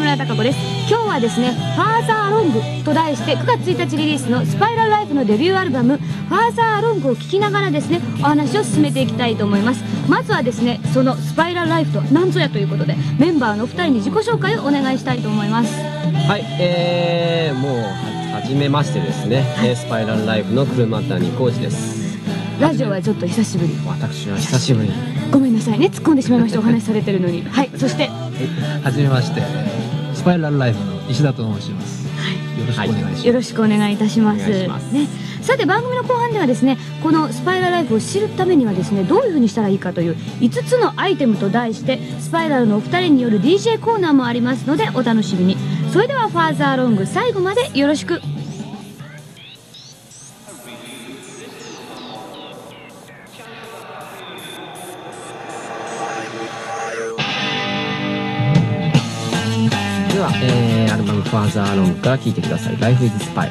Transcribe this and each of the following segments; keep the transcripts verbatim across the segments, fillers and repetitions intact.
村貴子です。今日はですね「ファーザーロング」と題してくがつついたちリリースのスパイラルライフのデビューアルバム「ファーザーロング」を聴きながらですねお話を進めていきたいと思います。まずはですねそのスパイラルライフとは何ぞやということでメンバーのお二人に自己紹介をお願いしたいと思います。 はい、えー、もうはじめましてですね、はい、スパイラルライフの車谷浩二です。 ラジオはちょっと久しぶり。 私は久しぶり。 ごめんなさいね、突っ込んでしまいました。お話しされてるのに。はい、そしてはじめまして、スパイラルライフの石田と申します。はい、よろしくお願いします。はい、 よろしくお願いいたします。 お願いします。 ね、さて番組の後半ではですねこのスパイラルライフを知るためにはですねどういう風にしたらいいかといういつつのアイテムと題してスパイラルのお二人による ディージェー コーナーもありますのでお楽しみに。それではファーザーロング最後までよろしく。 では、えー、アルバム「ファーザーロング」から聴いてください。 Life is Spiral。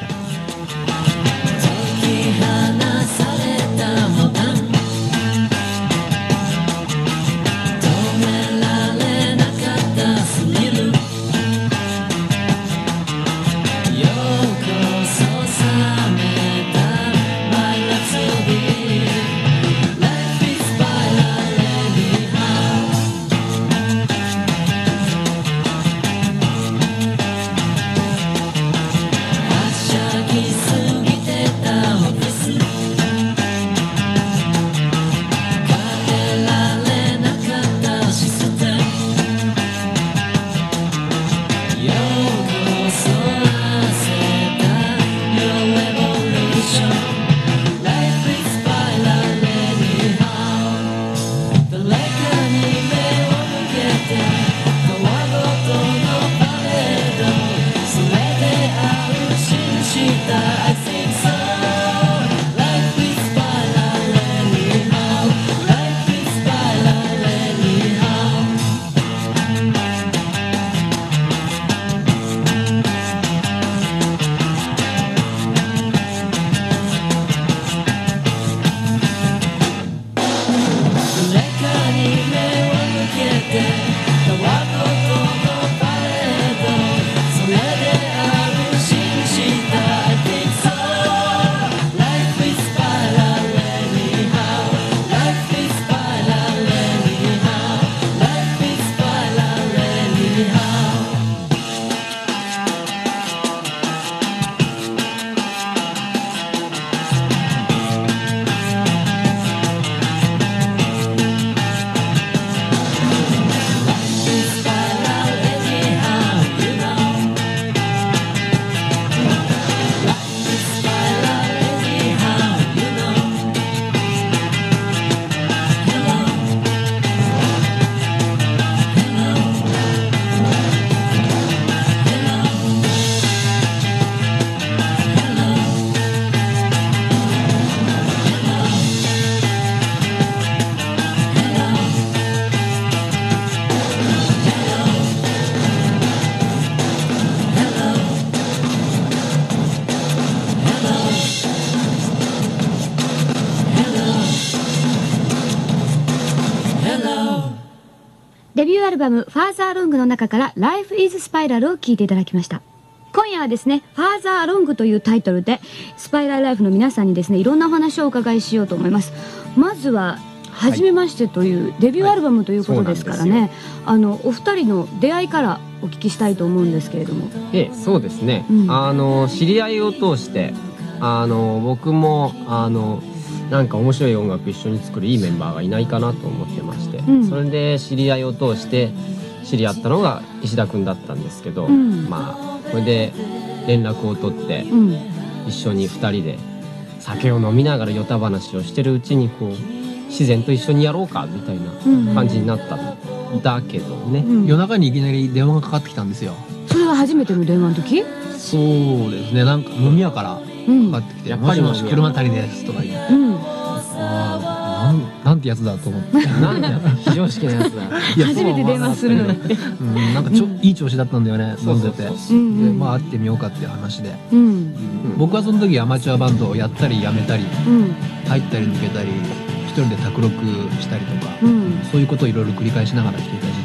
デビューアルバム「ファーザーロング」の中から「Life is Spiral」を聴いていただきました。今夜はですね「ファーザーロング」というタイトルでスパイラルライフの皆さんにですねいろんなお話をお伺いしようと思います。まずは初めましてというデビューアルバムということですからね、はいはい、あのお二人の出会いからお聞きしたいと思うんですけれども。 ええ、そうですね、うん、あの知り合いを通してあの僕もあのなんか面白い音楽一緒に作るいいメンバーがいないかなと思ってまして、うん、それで知り合いを通して知り合ったのが石田君だったんですけど、うん、まあそれで連絡を取って、うん、一緒にふたりで酒を飲みながらヨタ話をしてるうちにこう自然と一緒にやろうかみたいな感じになったんだけどね、うん、 夜中にいきなり電話がかかってきたんですよ。 それは初めての電話の時？ そうですね、なんか飲み屋からかかってきて「もしもし車谷です」とか言って、うん、あなんなんてやつだと思ってなんてやつ非常識なやつだ初めて電話するのって、 うん、なんかちょ、うん、いい調子だったんだよね、飲んでて。でまあ会ってみようかっていう話で、うんうん、僕はその時アマチュアバンドをやったりやめたり、うん、入ったり抜けたり一人で卓録したりとか、うん、そういうことをいろいろ繰り返しながらしていた時期で、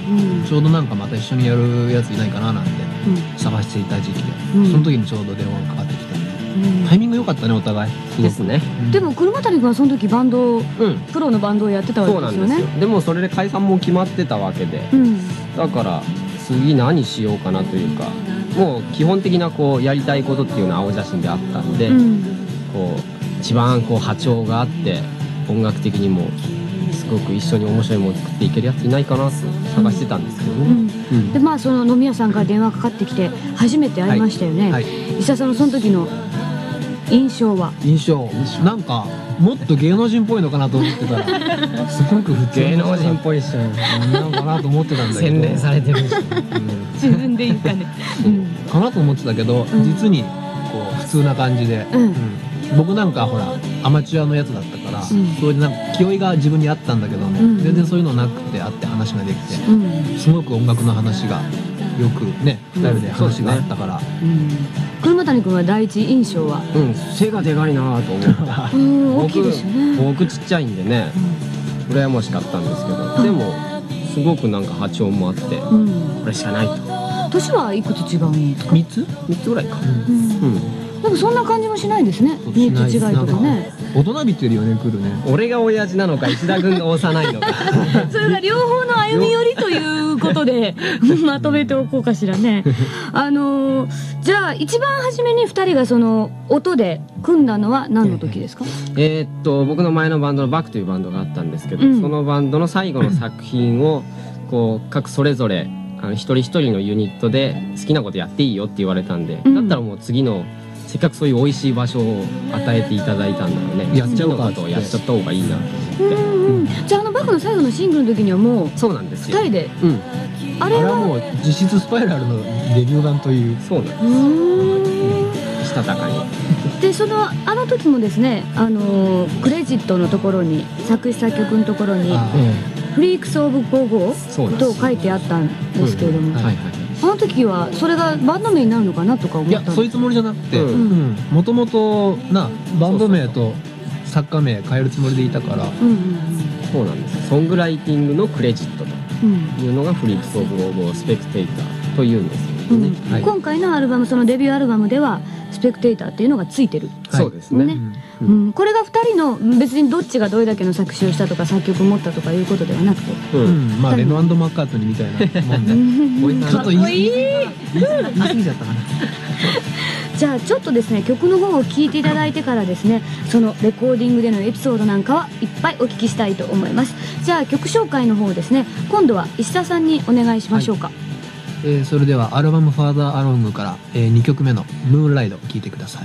ちょうどなんかまた一緒にやるやついないかななんて探していた時期で、その時にちょうど電話がかかってきたんで、タイミング良かったねお互いですね。 でも車谷君はその時バンド、プロのバンドをやってたわけですよね。 そうなんですよ。でもそれで解散も決まってたわけで、だから次何しようかなというか、もう基本的なこうやりたいことっていうのは青写真であったんで、こう一番こう波長があって音楽的にもすごく一緒に面白いものを作っていけるやついないかなと探してたんですけどね、うんうん、でまあその飲み屋さんから電話かかってきて初めて会いましたよね、はいはい、石田さんのその時の印象は？ 印象なんかもっと芸能人っぽいのかなと思ってたらすごく普通芸能人っぽい人なのかなと思ってたんだけど洗練されてるし、うん、 自分で言ったね、 うん、かなと思ってたけど、うん、実にこう普通な感じで、うんうん、僕なんかほらアマチュアのやつだったから、うん、それでなんか気負いが自分にあったんだけども、うん、全然そういうのなくて会って話ができて、うん、すごく音楽の話がよくねふたりで話があったから、うんうん、車谷君は第一印象は？ うん、背がでかいなと思ったうん、大きいですよね。 僕ちっちゃいんでね、うん、羨ましかったんですけど、うん、でもすごくなんか波長もあって、うん、これしかないと。 年はいくつ違うんですか？ みっつみっつぐらいか、うんうんでもそんな感じもしないですね。年と違いとかね。 大人びてるよね、来るね。 俺が親父なのか石田君が幼いのかそれが両方の歩み寄りということでまとめておこうかしらね。あのー、じゃあ一番初めにふたりがその音で組んだのは何の時ですか？ えーっと僕の前のバンドのバクというバンドがあったんですけど、うん、そのバンドの最後の作品をこう各それぞれあの一人一人のユニットで好きなことやっていいよって言われたんで、うん、だったらもう次のせっかくそういう美味しい場所を与えていただいたんだろうね。やっちゃうことをやっちゃった方がいいなと思って。 うんうん、じゃああのバクの最後のシングルの時にはもうそうなんですよ。 ふたりで、うん、 あれはもう実質スパイラルのデビュー版という。 そうなんです。うんしたたかに。 でそのあの時もですね、あのー、クレジットのところに作詞作曲のところに「フリークス・オブ・ゴーゴー」と書いてあったんですけれども、はいはい、あの時はそれがバンド名になるのかなとか思ったんです。 いやそういうつもりじゃなくて、もともとなバンド名と作家名変えるつもりでいたから、 そうなんです。ソングライティングのクレジットというのがフリークス・オブ・ゴーゴースペクテーターというんですよね、 うんはい、今回のアルバムそのデビューアルバムではスペクテーターっていうのがついてる、 はい、そうですね、ねうんうん、これがふたりの別にどっちがどれだけの作詞をしたとか作曲を持ったとかいうことではなくて、 うんうん、まあレノ&マッカートニーみたいなもんでちょっと言い過ぎ言い過ぎちゃったかなじゃあちょっとですね曲の方を聴いていただいてからですねそのレコーディングでのエピソードなんかはいっぱいお聞きしたいと思います。じゃあ曲紹介の方ですね今度は石田さんにお願いしましょうか。はいえー、それではアルバム「ファーザーアロング」から、えー、にきょくめの「ムーンライド」聴いてください。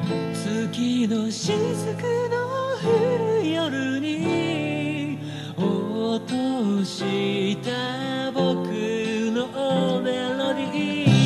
月の雫の降る夜に落とした僕のメロディー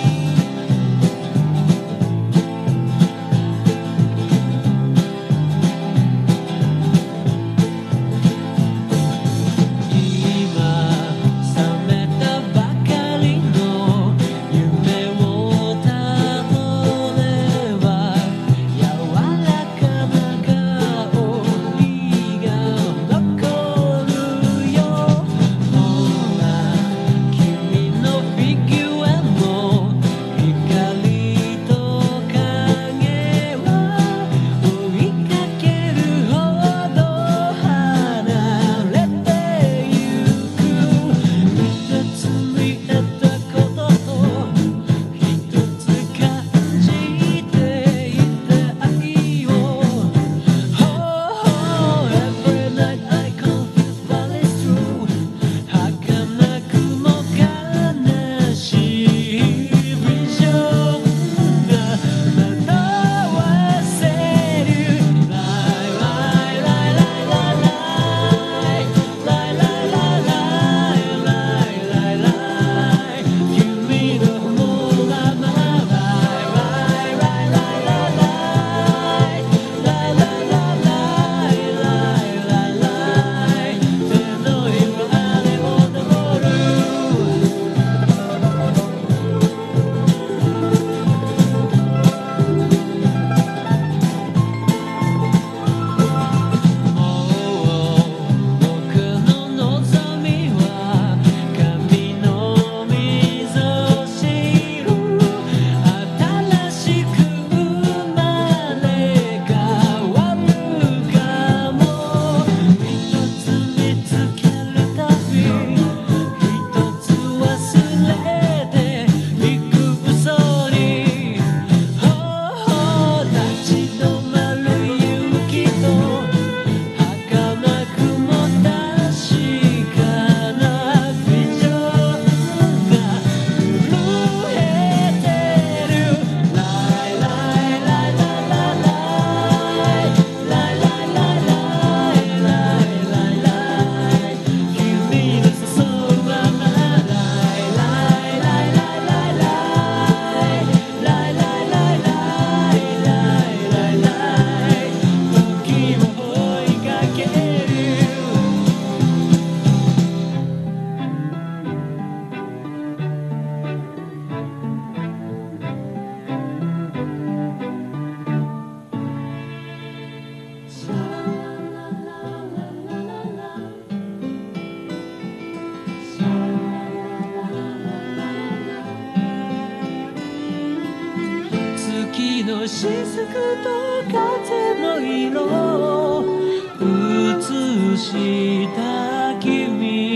月の雫と風の色映した君